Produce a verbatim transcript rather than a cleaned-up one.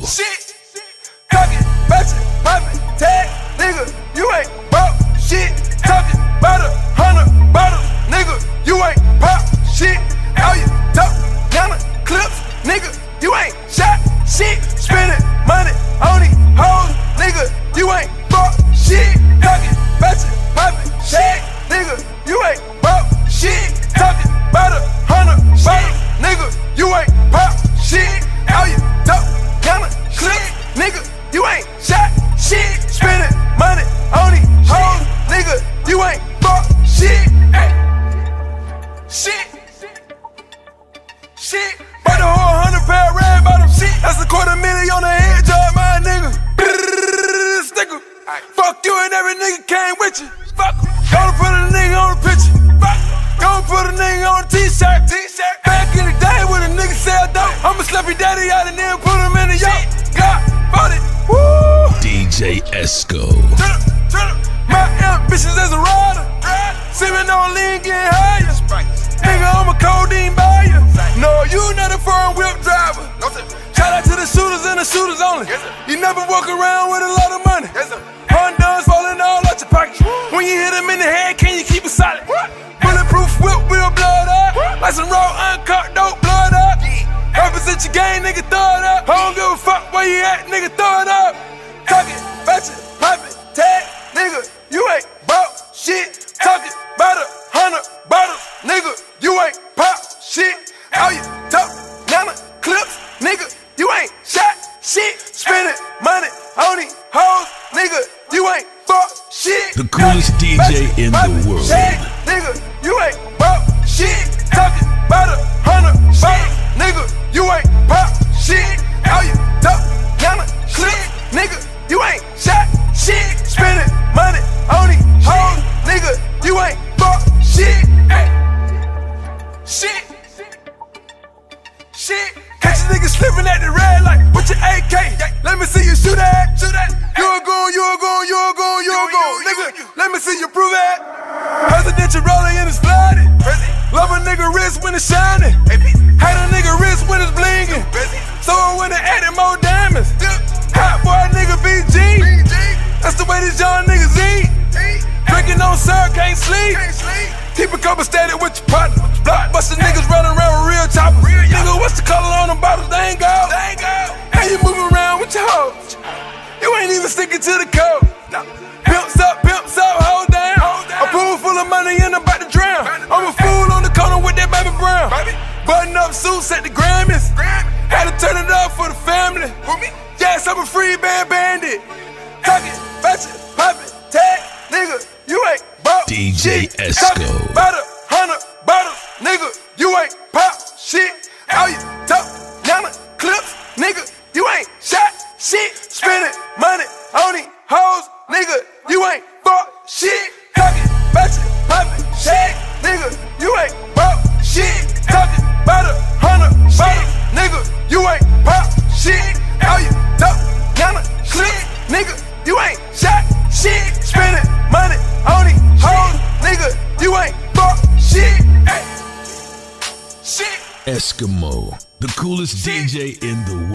Shit, talking, batching, popping, tag, nigga, you ain't bought shit. Talking about a hundred bottles, nigga, you ain't pop shit. All you talk, down the clips, nigga, you ain't shot shit. Spending money on these hoes, nigga, you ain't bought shit. Talking, batching, popping, tag, nigga, you ain't bought shit. Talking about a hundred bottles, nigga, you ain't pop shit. All you talk, down the clips, nigga, you ain't shot shit. Spending money on these hoes, nigga, you ain't bought shit. Ay. Shit, shit. Bought the whole hundred pair of red bottom shit. That's a quarter million on the head job, my nigga. Sticker. Fuck you and every nigga came with you. Fuck. Gonna put a nigga on the picture. Fuck. Gonna put a nigga on a t-shirt. T-shirt. Back in the day when a nigga sell dope, I'ma slap your daddy out and then put him in the yacht. Got bought it. Woo. D J Esco. Turn up, turn up. My ambitions as a rider. Sippin' on lean, getting higher. Nigga, I'm a codeine buyer. No, you not a foreign whip driver. Shout out to the shooters and the shooters only. You never walk around with a lot of money. Honduras falling all out your pocket. When you hit them in the head, can you keep it solid? Bulletproof whip, we'll blow it up. Like some raw, uncut dope, blow it up. Represent your game, nigga, throw it up. I don't give a fuck where you at, nigga, throw it up. Talking, batching, popping, tag, nigga, you ain't bought shit. Talking about a hundred bottles, nigga, you ain't pop shit. All you talk, now the clips, nigga, you ain't shot shit. Spending money on these hoes, nigga, you ain't bought shit. The coolest D J in the world. Tag, nigga, you ain't bought shit. Talking about a hundred bottles, nigga, you ain't pop shit. All you talk, now the clips, nigga, you ain't shot shit. Spending money on these hoes, nigga, you ain't bought shit. Ay. Shit, shit. Catch a nigga slipping at the red light with your A K. Let me see you shoot that, shoot that. You a goon, you a goon, you a goon, you a goon, nigga. Let me see you prove that. Presidential rolling and it's flooded. Love a nigga wrist when it's shining. Hate a nigga wrist when it's blinging. So when they added more diamonds. Hot boy nigga B G. That's the way these young niggas eat. Drinking on syrup, can't sleep. Keep a couple steady with your partner. Blockbuster niggas running around with real choppers. Nigga, what's the color on them bottles? They ain't gold. How you moving around with your hoes? You ain't even sticking to the code. Pimps up, pimps up, hold down. A pool full of money and I'm about to drown. I'm a fool on the corner with that baby brown. Button up suits at the Grammys. Had to turn it up for the family. Yes, I'm a free band bandit. Talking, batching, popping, tag, nigga, you ain't bought D J shit. Esco. Talking about a hundred bottles, nigga, you ain't pop shit. All you talk, now the clips, nigga, you ain't shot shit. Spending money on these hoes, nigga, you ain't bought shit. Talking, batching, popping, tag, nigga, you ain't bought shit. Talking about a hundred bottles, nigga, you ain't pop shit. All you talk, now the clips, nigga, you ain't shot shit. Spending money on these hoes, nigga, you ain't bought shit. Ay. Shit. Eskimo, the coolest D J in the world.